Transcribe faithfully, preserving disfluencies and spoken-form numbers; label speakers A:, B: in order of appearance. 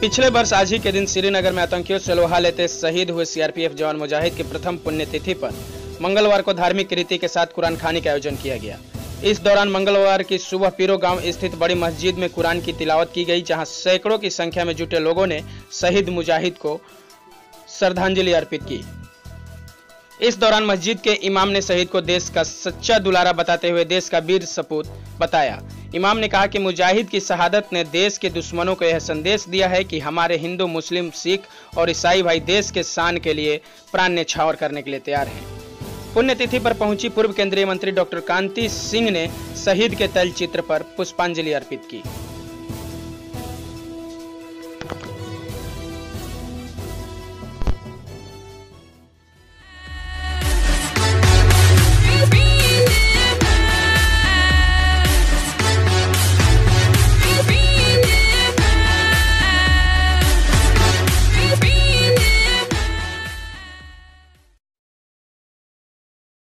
A: पिछले वर्ष आज ही के दिन श्रीनगर में आतंकियों से लोहा लेते शहीद हुए सीआरपीएफ जवान मुजाहिद की प्रथम पुण्यतिथि पर मंगलवार को धार्मिक रीति के साथ कुरान खानी का आयोजन किया गया। इस दौरान मंगलवार की सुबह पीरो गांव स्थित बड़ी मस्जिद में कुरान की तिलावत की गई, जहां सैकड़ों की संख्या में जुटे लोगों ने शहीद मुजाहिद को श्रद्धांजलि अर्पित की। इस दौरान मस्जिद के इमाम ने शहीद को देश का सच्चा दुलारा बताते हुए देश का वीर सपूत बताया। इमाम ने कहा कि मुजाहिद की शहादत ने देश के दुश्मनों को यह संदेश दिया है कि हमारे हिंदू, मुस्लिम, सिख और ईसाई भाई देश के शान के लिए प्राण न्यौछावर करने के लिए तैयार हैं। पुण्यतिथि पर पहुंची पूर्व केंद्रीय मंत्री डॉक्टर कांति सिंह ने शहीद के तैलचित्र पर पुष्पांजलि अर्पित की।